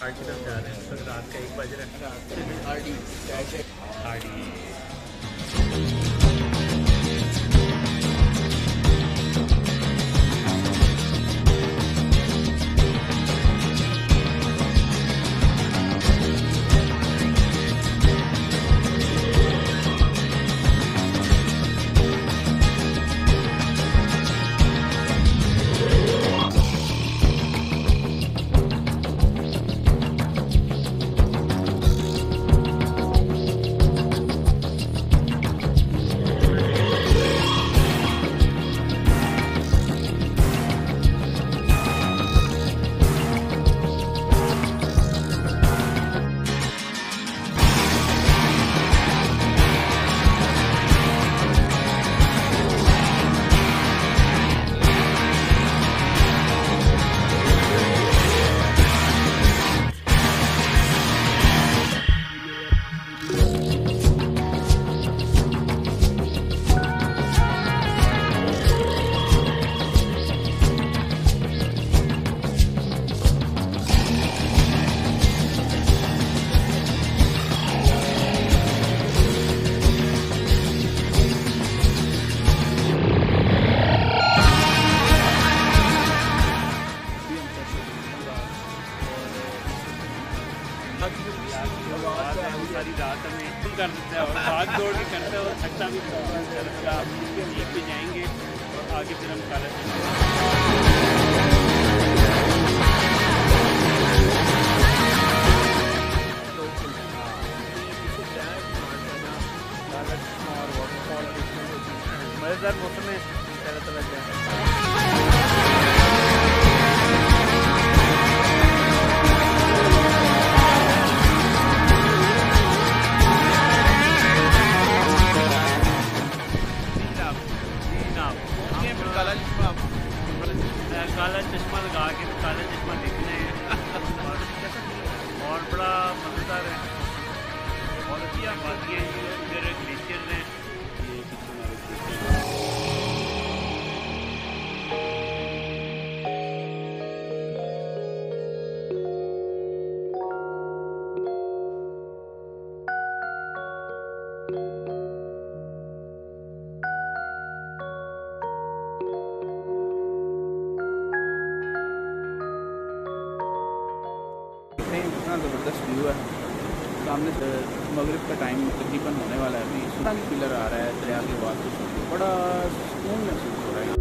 घाट की तरफ जा रहे हैं। तो रात का 1 बज रहा है। आरडी सारी रात हमें कर देते हैं और भाग दौड़ भी करते हैं और थकता भी जीप पे जाएंगे और आगे फिर हम काला मज़ेदार मौसम है। काला चश्मा लगा के काला चश्मा देखने और बड़ा मज़ेदार है। और अच्छी बात ये इधर ग्लेशियर है। इतना ज़बरदस्त व्यू है सामने से। मगरिब का टाइम तकरीबन होने वाला है। अभी सुल्तान पिलर आ रहा है दरिया के बाद, बड़ा सुकून महसूस हो रहा है।